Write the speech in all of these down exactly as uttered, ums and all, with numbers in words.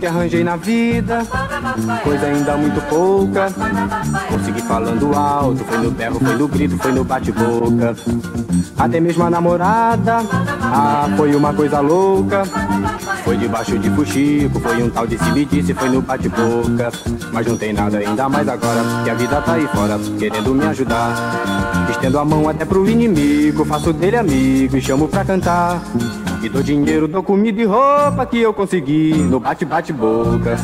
que arranjei na vida, coisa ainda muito pouca. Consegui falando alto, foi no berro, foi no grito, foi no bate-boca. Até mesmo a namorada, ah, foi uma coisa louca. Foi debaixo de fuxico, foi um tal de se me disse, foi no bate-boca. Mas não tem nada ainda mais agora, que a vida tá aí fora, querendo me ajudar. Estendo a mão até pro inimigo, faço dele amigo e chamo pra cantar. E dou dinheiro, dou comida e roupa que eu consegui no bate-bate-boca.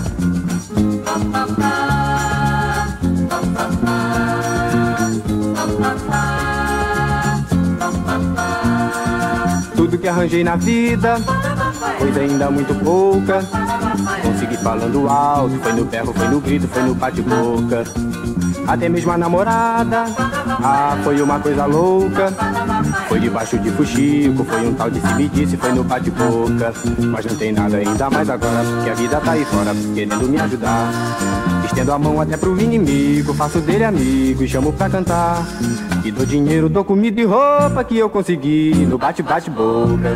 Tudo que arranjei na vida, coisa ainda muito pouca. Consegui falando alto, foi no berro, foi no grito, foi no bate-boca. Até mesmo a namorada, ah, foi uma coisa louca. Foi debaixo de fuxico, foi um tal de se me disse, foi no bate-boca. Mas não tem nada ainda mais agora, que a vida tá aí fora, querendo me ajudar. Estendo a mão até pro inimigo, faço dele amigo e chamo pra cantar. E dou dinheiro, dou comida e roupa que eu consegui no bate-bate-boca.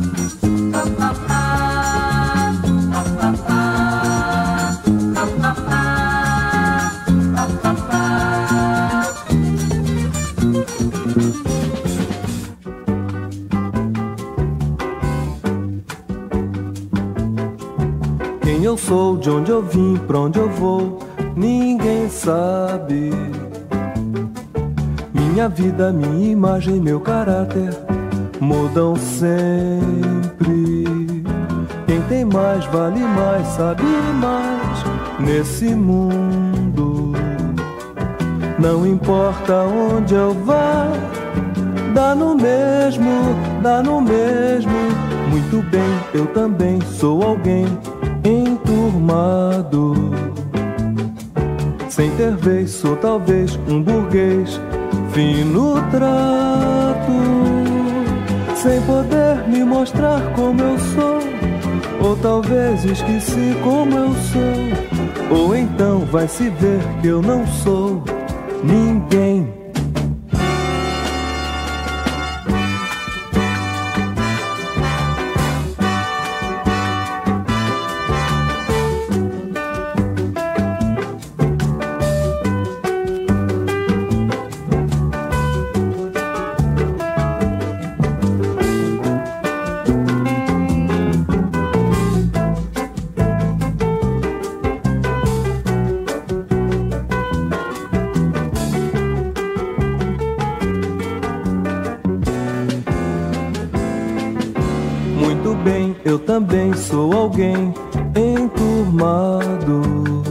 Quem eu sou, de onde eu vim, pra onde eu vou, ninguém sabe. Minha vida, minha imagem, meu caráter mudam sempre. Quem tem mais, vale mais, sabe mais nesse mundo. Não importa onde eu vá, dá no mesmo, dá no mesmo. Muito bem, eu também sou alguém enturmado. Sem ter vez, sou talvez um burguês fino trato. Sem poder me mostrar como eu sou, ou talvez esqueci como eu sou. Ou então vai se ver que eu não sou ninguém. Eu também sou alguém enturmado.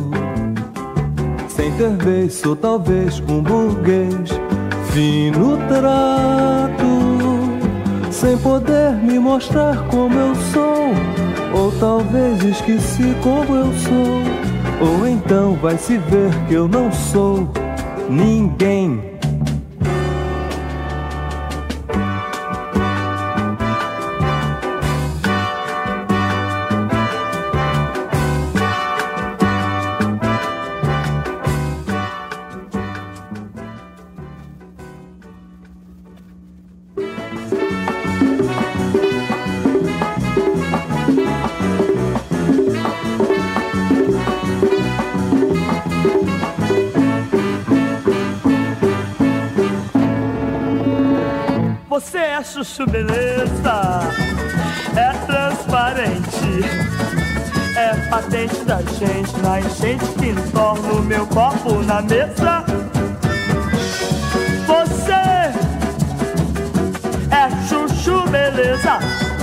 Sem ter vez, sou talvez um burguês fino trato. Sem poder me mostrar como eu sou, ou talvez esqueci como eu sou. Ou então vai se ver que eu não sou ninguém. Você é chuchu beleza, é transparente, é patente da gente, na enchente que entorna o meu copo na mesa. Você é chuchu beleza,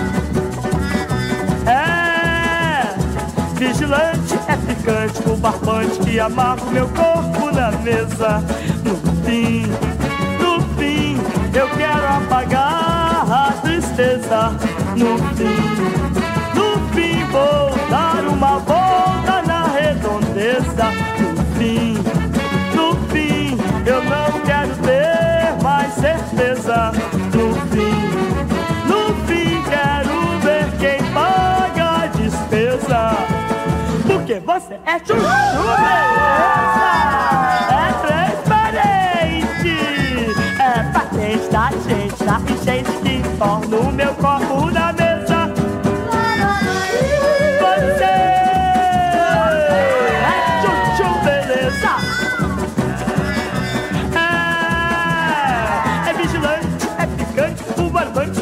é vigilante, é picante, o barbante que amarra o meu corpo na mesa. No fim, no fim, eu quero apagar a tristeza. No fim, no fim vou dar uma volta na redondeza. No fim, no fim, eu não quero ter mais certeza. No fim, no fim quero ver quem paga a despesa. Porque você é chuchu beleza, é transparente, é patente da gente, da gente que torna o meu corpo na mesa. Você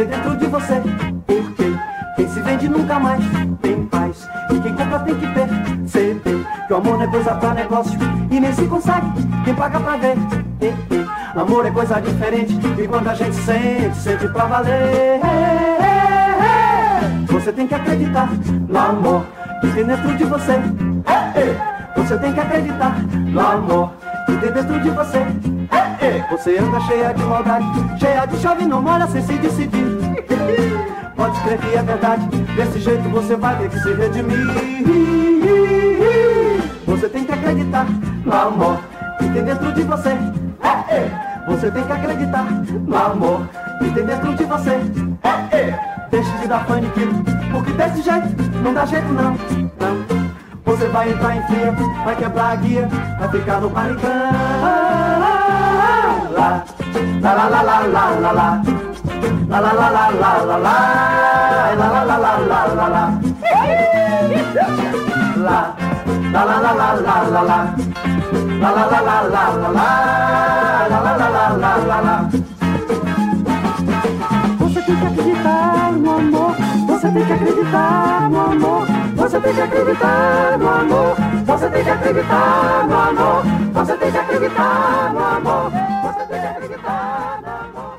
tem dentro de você. Porque quem se vende nunca mais tem paz, e quem compra tem que perceber que o amor não é coisa pra negócio e nem se consegue quem paga pra ver. eh, eh. Amor é coisa diferente, e quando a gente sente, sente pra valer. Você tem que acreditar no amor que tem dentro de você. Você tem que acreditar no amor que tem dentro de você. Você anda cheia de maldade, cheia de chave, não molha sem se decidir. Pode escrever que é verdade, desse jeito você vai ter que se redimir. Você tem que acreditar no amor que tem dentro de você. Você tem que acreditar no amor que tem dentro de você. Deixe de dar paniquilo, porque desse jeito não dá jeito não, não. Você vai entrar em fria, vai quebrar a guia, vai ficar no barricão. Lá, lá, lá, lá, lá, lá, lá, lá. La la la la la la la, la la la la la la la, la la la la la la la, la la la la la la la, la la la la la la la. Você tem que acreditar no amor, você tem que acreditar no amor, você tem que acreditar no amor, você tem que acreditar no amor, você tem que acreditar no amor, você tem que acreditar no amor.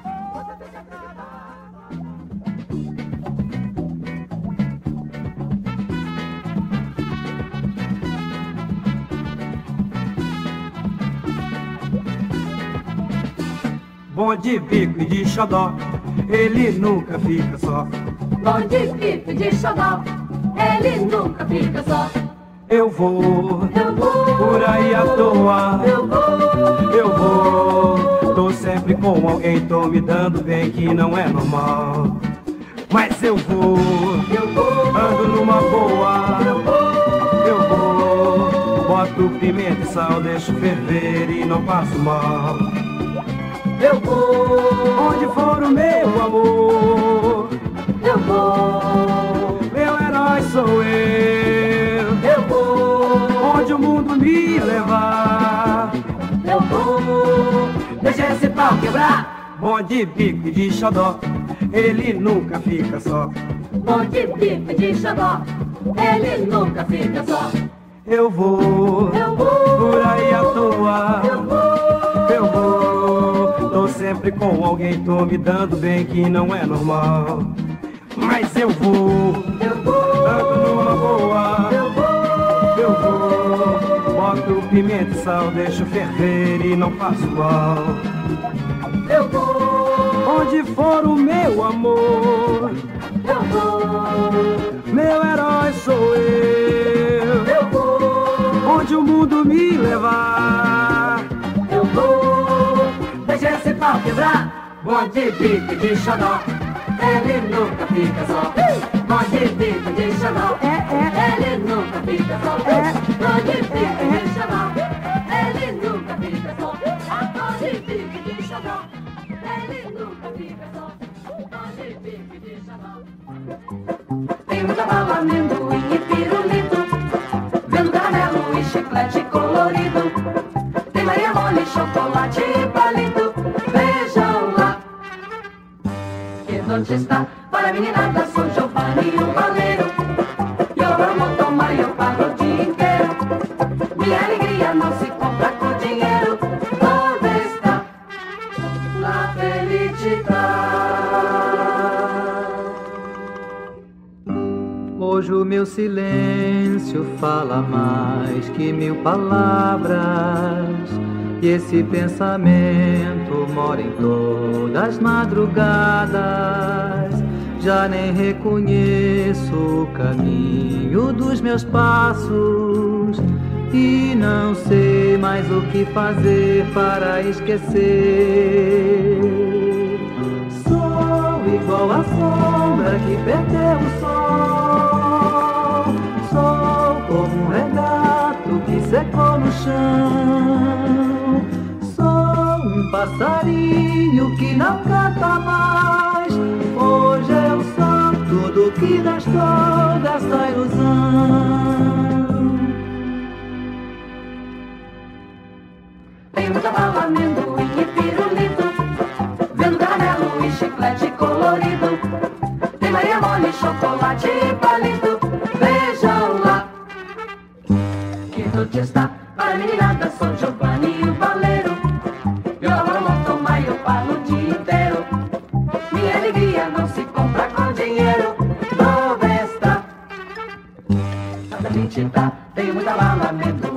Bom de bico e de xodó, ele nunca fica só. Bom de bico e de xodó, ele nunca fica só. Eu vou, eu vou, por aí à toa. Eu vou, eu vou. Tô sempre com alguém, tô me dando bem que não é normal. Mas eu vou, eu vou, ando numa boa. Eu vou, eu vou. Boto pimenta e sal, deixo ferver e não passo mal. Eu vou, onde for o meu amor, eu vou, meu herói sou eu. Eu vou, onde o mundo me levar, eu vou, deixa esse pau quebrar. Bom de bico e de xodó, ele nunca fica só. Bom de bico e de xodó, ele nunca fica só. Eu vou, eu vou, por aí à toa. Eu vou, eu vou. Tô sempre com alguém, tô me dando bem que não é normal. Mas eu vou, eu vou, ando numa boa. Eu vou, eu vou. Boto pimenta e sal, deixo ferver e não passo mal. Eu vou, onde for o meu amor, eu vou, meu herói sou eu. Eu vou, onde o mundo me levar, eu vou, deixa esse pau quebrar. Bom de bico e de xodó, ele nunca fica só. Bom de bico e de xodó, é, é, ele nunca fica só. É, bom de bico e de xodó, ele nunca fica só. Bom de bico e de xodó, ele nunca fica só. Bom de bico e de xodó. Tem muita bala, amendoim e pirulito, vendo caramelo e chiclete colorido. Tem Maria mole, chocolate e palito. Vejam lá que noite está para a meninada. Sou Giovanni, o baleiro, e eu amo tomar e eu pago o dia inteiro. Minha alegria não se compra com dinheiro. Onde está la felicidade? Hoje o meu silêncio fala mais que mil palavras, e esse pensamento mora em todas as madrugadas. Já nem reconheço o caminho dos meus passos, e não sei mais o que fazer para esquecer. Sou igual a sombra que perdeu o sol, sou como um regato que secou no chão, sou um passarinho que não canta mais. Hoje eu sou tudo que restou dessa ilusão. Tem muita bala, amendoim e pirulito, vendo caramelo e chiclete colorido. tem chocolate e palito. Vejam lá. Quinto está para a meninada, São Giovanni e o baleiro. Violão, toma e eu falo o dia inteiro. Minha alegria não se compra com dinheiro. Dove está. Cada gente tá, tem muita bala, amendoim